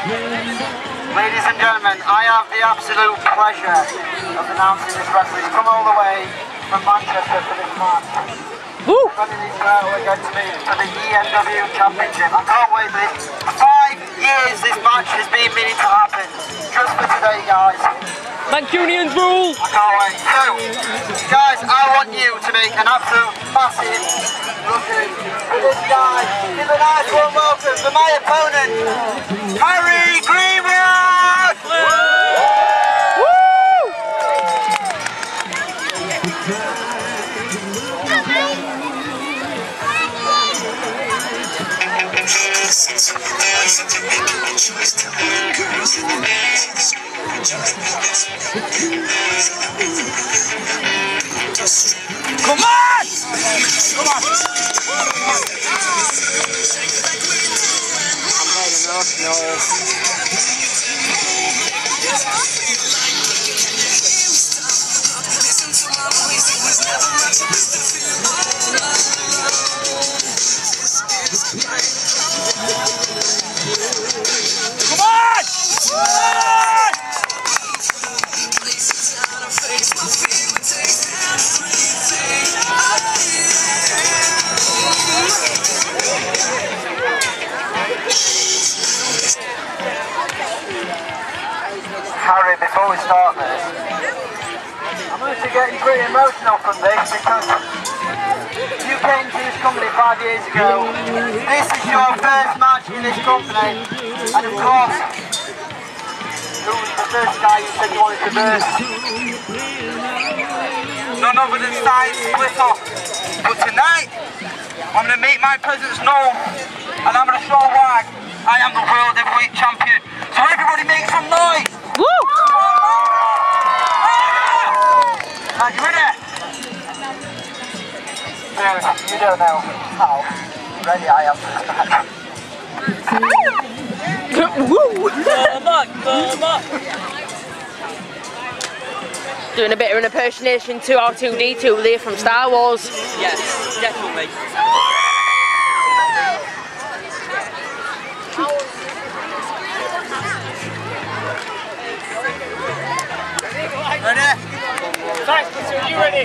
Ladies and gentlemen, I have the absolute pleasure of announcing this referee. He's come all the way from Manchester for this match. Running his title against me for the ENW Championship. I can't wait for this. For 5 years this match has been meaning to happen. Just for today, guys. Mancunians rule! I can't wait. So, guys, I want you to make an absolute massive looking for this guy. Give a nice warm welcome for my opponent, Harry Greenwood! Woo! Come on! Come on! I'm not enough, no. Come on! Harry, before we start this, I'm actually getting pretty emotional from this because you came to this company 5 years ago. This is your first match in this company, and of course, who was the first guy you said you wanted to verse? None other than Side Splitter. But tonight, I'm going to make my presence known, and I'm going to show why I am the World Heavyweight Champion. So everybody make some noise! Woo! Are you ready? You don't know how ready I am for this match. Woo! Come on! Doing a bit of an impersonation to R2-D2 there from Star Wars. Yes, definitely. Ready? Thanks, are you ready?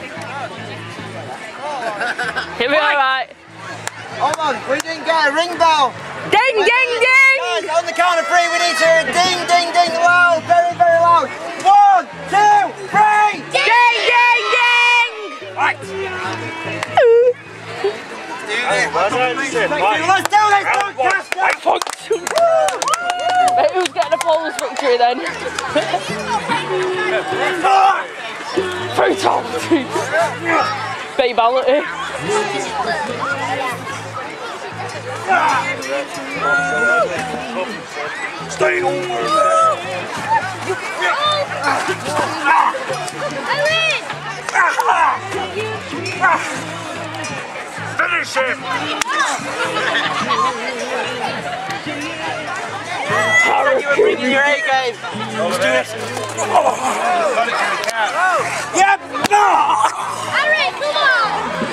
Here we are, right? Hold on, we didn't get a ring bell. Ding, ding, ding! Guys, on the count of 3, we need to hear a ding, ding, ding, loud, very, very loud. 1, 2, 3! Ding, ding, ding! Right. Do this. Let's do this, broadcaster! Mate, who's getting a flawless victory then? Fatality! Babality! Stay over! Finish him! You were bringing your A game. Let's do this. Yep! Harry, come on!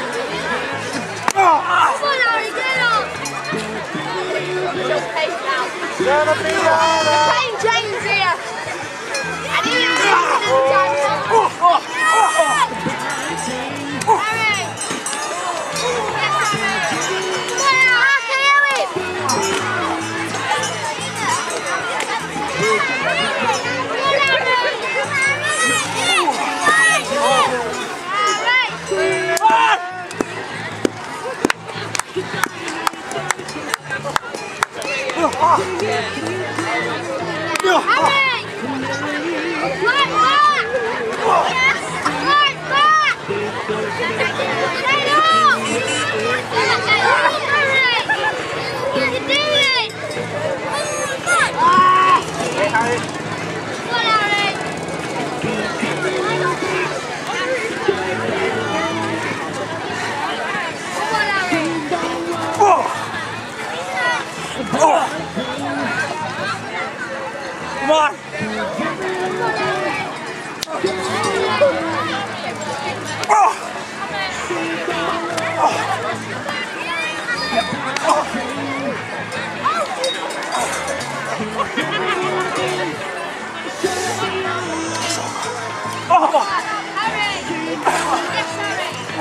Come on, Harry, get up! Just pace now. Playing James here. I need to Harry! Come on!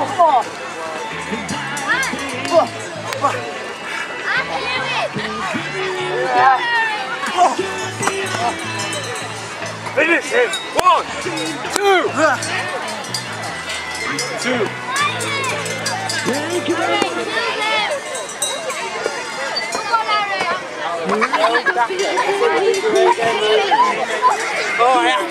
Finish him! 1, 2! 2! Oh yeah!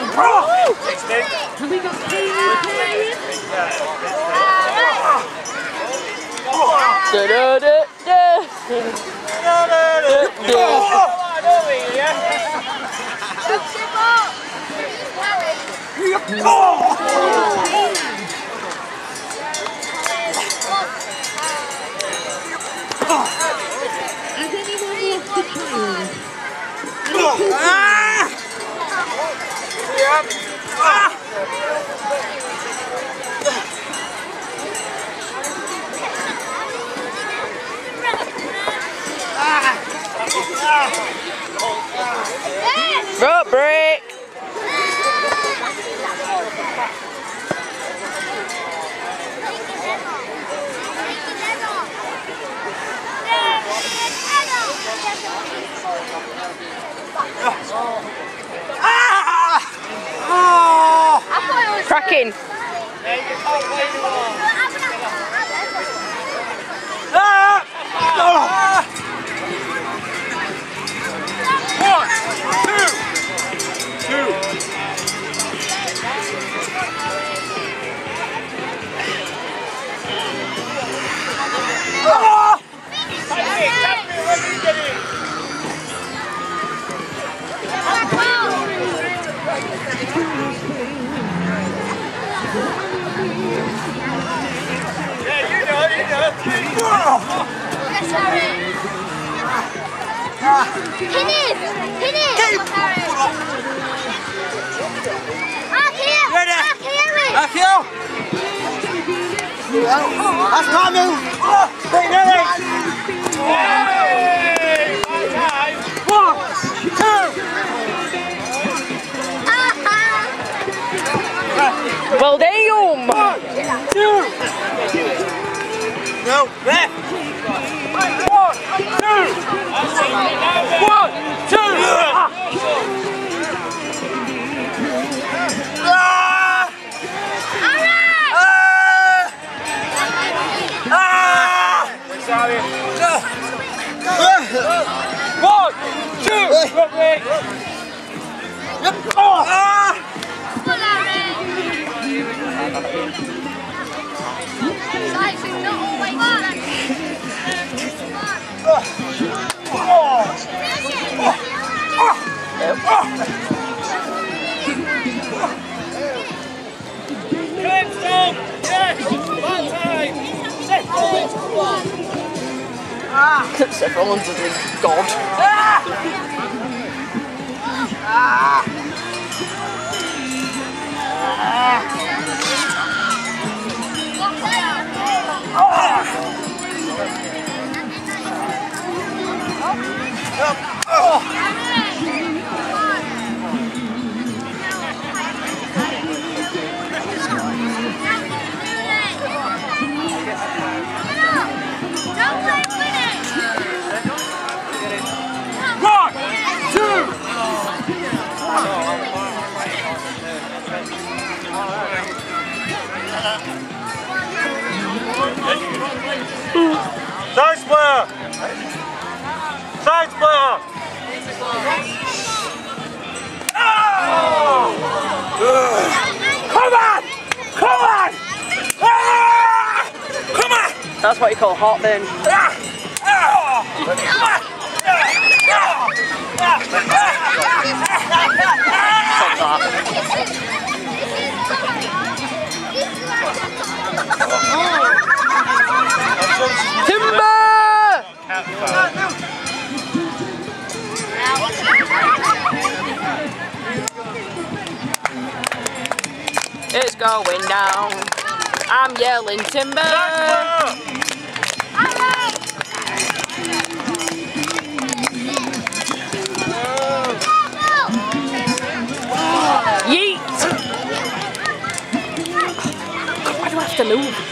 Rope break. Cracking. That's not me! Stay ready! 1, 2! Well, damn! 1, 2! No, left! 1, 2! 1, 2! Seth Rollins is a god. Side splitter! Side splitter! Oh! Come on! Come on! Ah! Come on! That's what you call heartburn. Timber! It's going down. I'm yelling timber. Yeet! God, why do I have to move?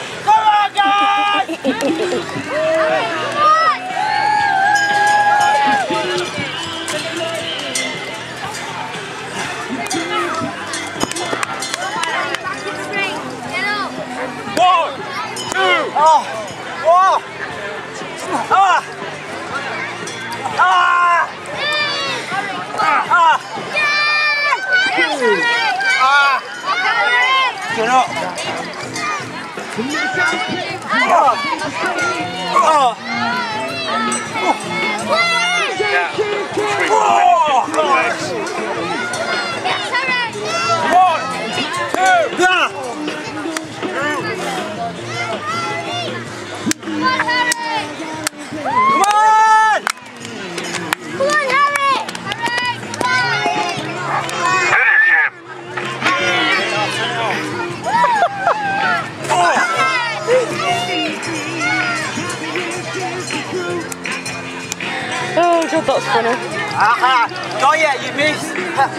Oh god, that's funny. Aha! Not yet, you missed!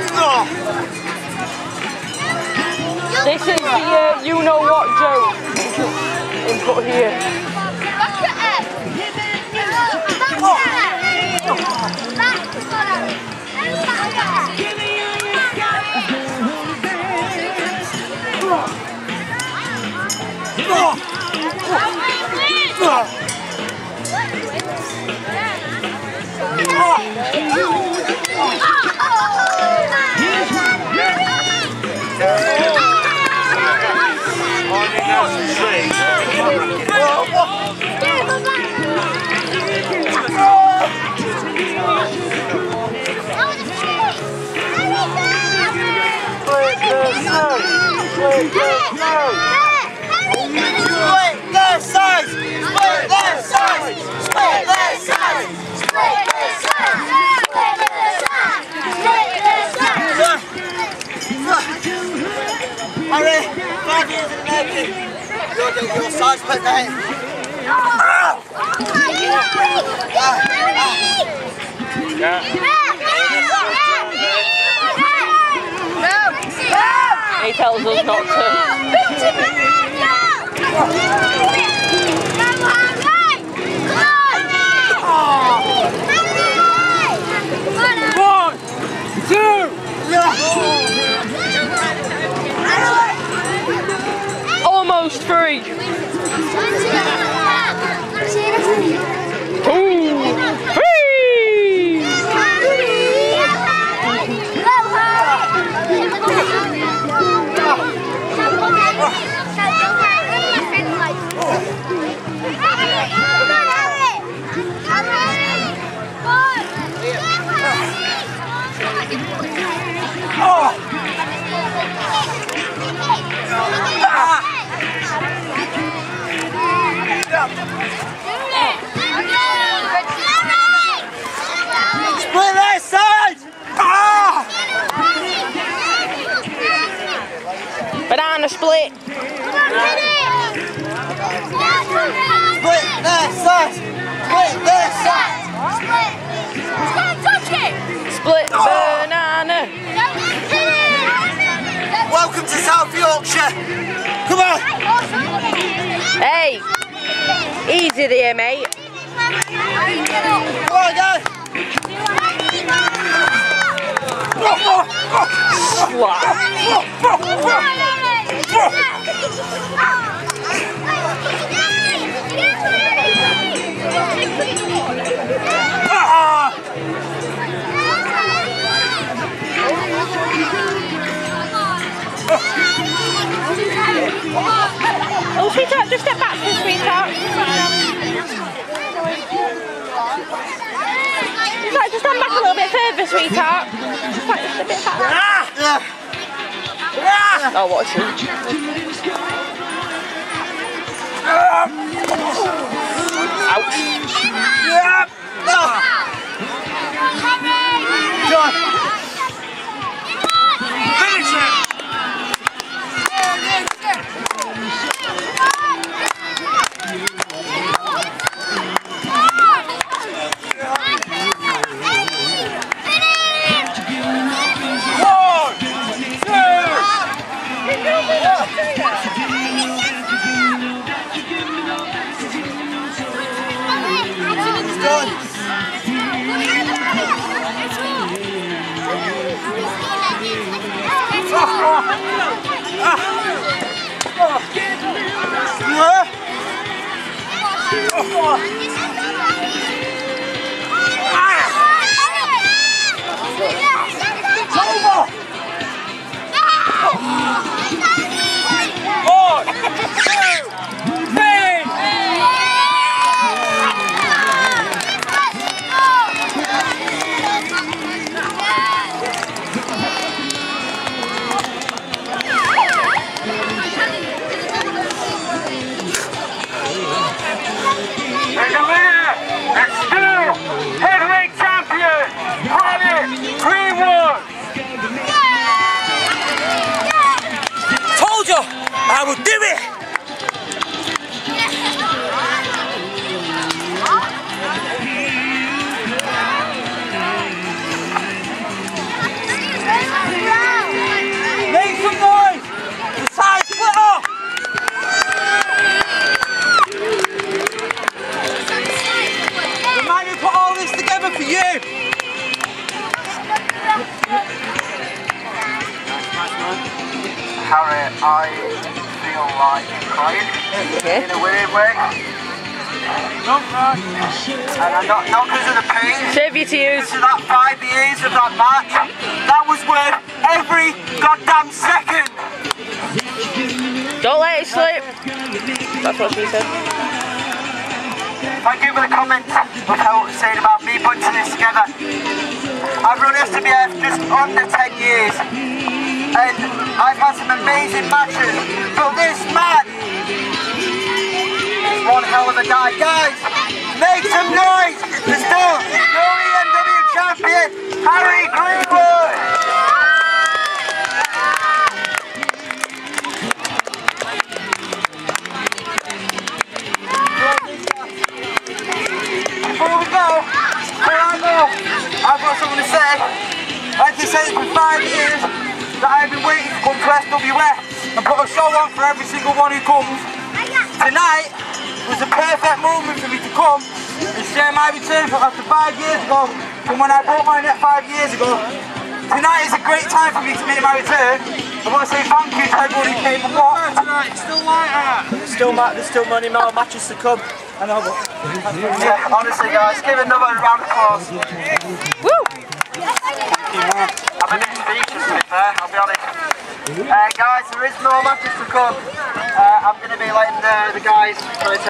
This is the you know what joke input here. Look at it! Harry, 5 years in the making. You'll get your size put there. He tells us not to. One, two. Almost 3. 2, 3. Split that side! Banana split. Split that side! Split that side! Split banana. Welcome to South Yorkshire! Come on! Hey, easy there, mate. Come on, guys! Oh, sweetheart, just step back, sweetheart. Like, just stand back a little bit further, sweetheart. Just like just a bit back. Oh, what a treat. Ouch. Finish it. I feel like crying in a weird way. And I'm not because of the pain. Save your tears. Because of that 5 years of that match, that was worth every goddamn second. Don't let it slip. That's what she said. Thank you for the comments of how saying about me putting this together. I've run SWF just under 10 years and I've had some amazing matches, but this man is one hell of a guy. Guys, make some noise! There's still no EMW champion, Harry Greenwood! Before we go, I've got something to say. Like I said, it's been 5 years that I've been waiting to come to SWF and put a show on for every single one who comes. Tonight was the perfect moment for me to come and share my return from after 5 years ago, from when I bought my net 5 years ago. Tonight is a great time for me to make my return. I want to say thank you to everybody who came and watched. Tonight, still like that. There's still many more matches to come. I know, but yeah, honestly guys, give another round of applause. Woo! I'm a bit speechless to be fair, I'll be honest. Guys, there is more matches to come. I'm going to be letting the guys